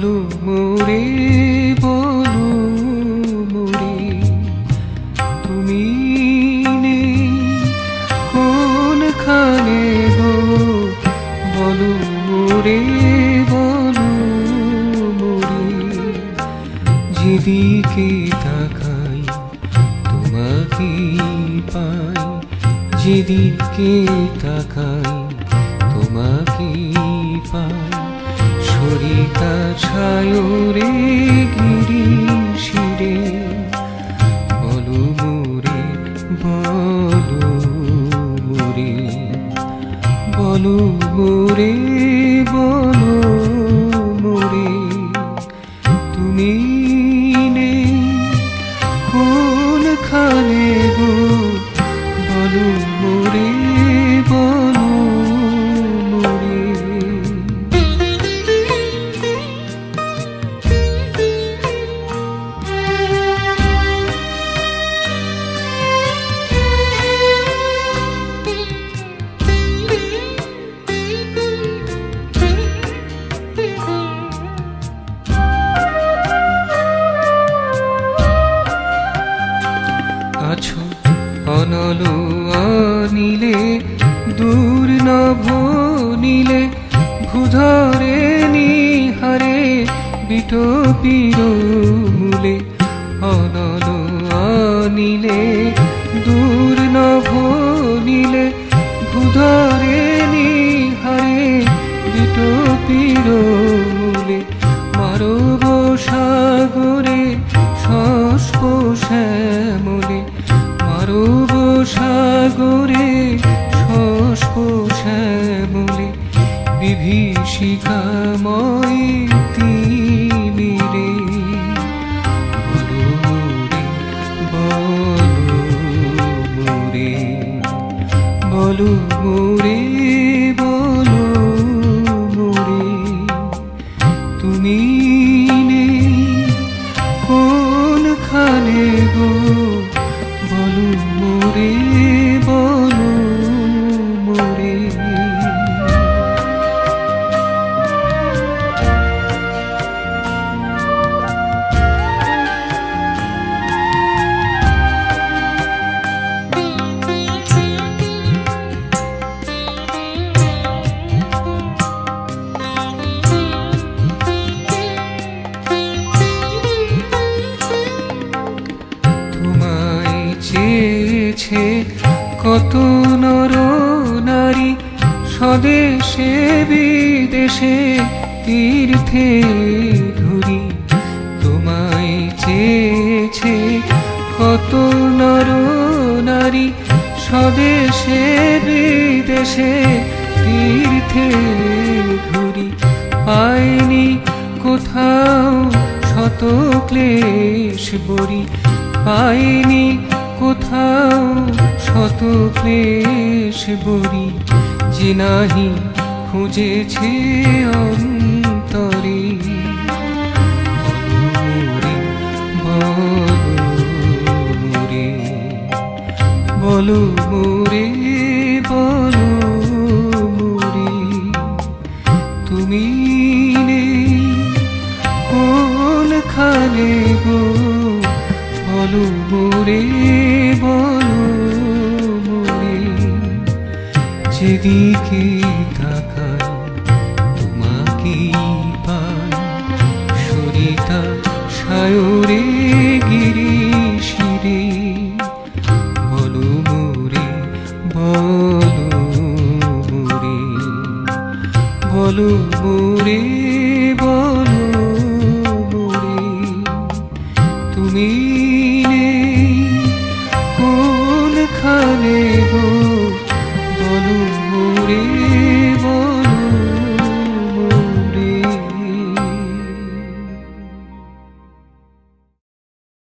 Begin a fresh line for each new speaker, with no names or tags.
বলো মোরে বলো মোরে তুমি নেই কোনখানে গো বলো মোরে বলো মোরে যেদিকে তাকাই তোমাকে পাই যেদিকে তাকাই তোমাকে পাই সরিতা ছায়রে গিরি শিরে বলো মোরে বলো মোরে বলো মোরে বলো মোরে তুমি নেই কোনখানে গো বলো মোরে বলো মোরে আছো অনলো আনিলে দূর নভ নীলে ভূধরে নিহারে বিটপির মূলে অনলো আনিলে দূর নভ নীলে ভূধরে নিহারে বিটপির মূলে মারব সাগরে শস্প শ্যামলে মারব সাগরে শস্প শ্যামলে বিভীষিকাময় তিমিরে বলো মোরে বলো মোরে বলো মোরে তুমি নেই কোনখানে গো বলো মোরে বলো মোরে চেয়েছে কত নর নারী স্বদেশে বিদেশে তীর্থে ঘুরি তোমায় চেয়েছে কত নর নারী স্বদেশে বিদেশে তীর্থে ঘুরি পাইনি কোথাও শত ক্লেশ বরি পাইনি কোথাও শত ক্লেশ বরি যে নাহি খুঁজেছে অন্তরে বলো মোরে বলো মোরে তুমি নেই কোনখানে গো বলো মোরে বলো মোরে যেদিকে তাকাই তোমাকে পাই সরিতা সায়রে গিরি